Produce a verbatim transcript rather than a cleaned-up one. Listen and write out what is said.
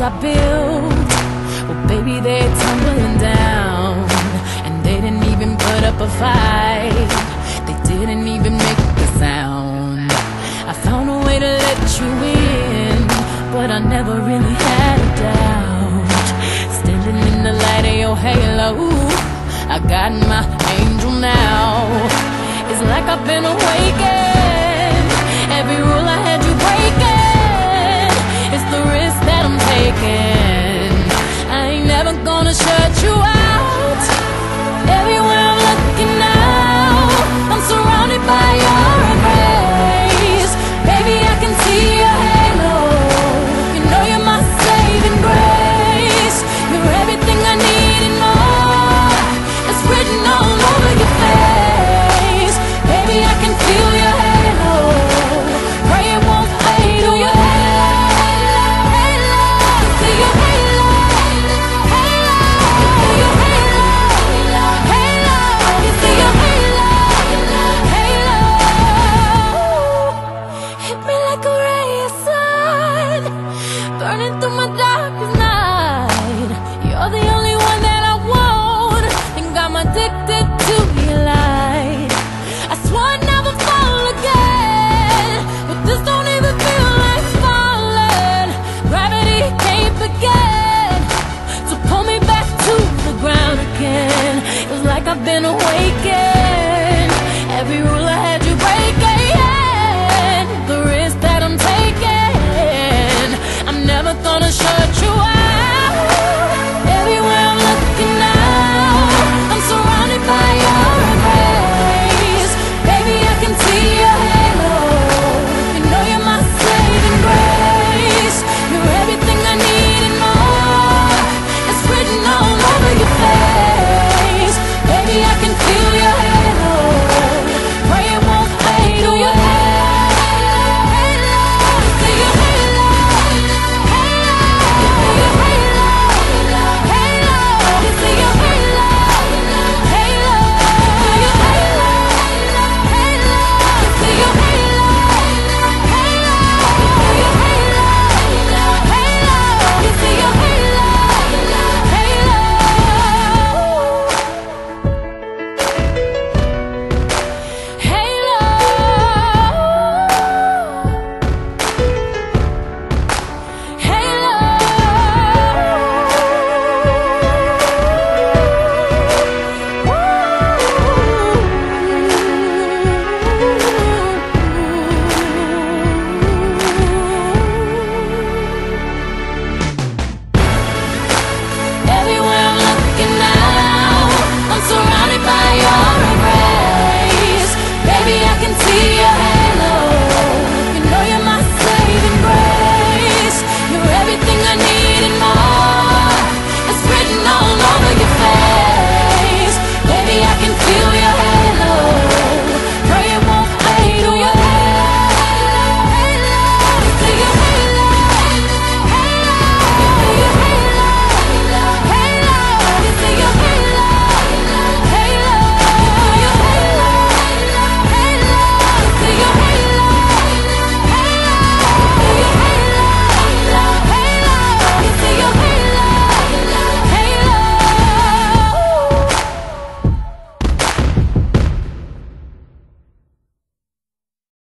I built, well baby, they're tumbling down. And they didn't even put up a fight, they didn't even make a sound. I found a way to let you in, but I never really had a doubt. Standing in the light of your halo, I got my angel now. It's like I've been awakened, every rule I had you breaking. It's the risk that I'm taking, I ain't never gonna shut you out. Everywhere I'm looking now, I'm surrounded by your embrace. Baby, I can see your halo, you know you're my saving grace. You're everything I need and more, it's written all over your face. Baby, I can feel your halo, pray it won't fade. Oh, your halo, halo, see your halo, halo, see your halo, halo, you see your halo, halo. Hit me like a ray of sun, burning through my darkest night. You're the only one that I want, think I'm addicted.